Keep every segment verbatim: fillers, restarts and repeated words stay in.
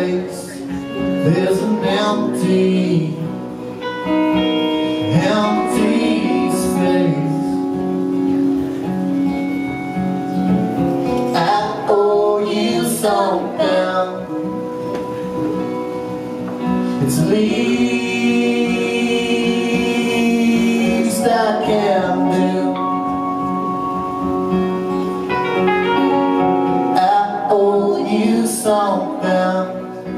face, there's an empty, empty space. I owe you something. It's the least I can do. I owe you something.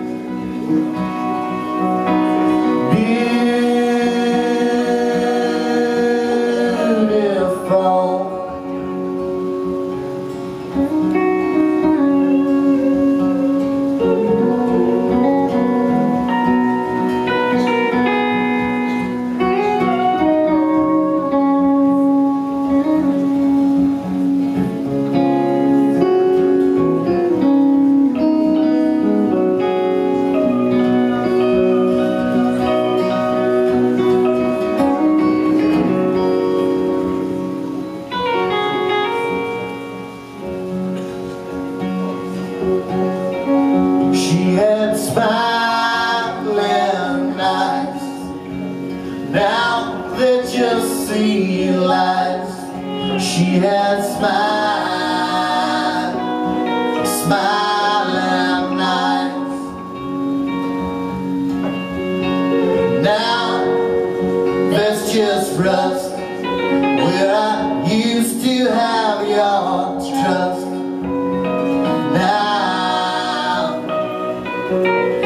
She had smiling eyes, now they just see lies. She had smile, smiling eyes, now there's just rust where I used to have your trust. Now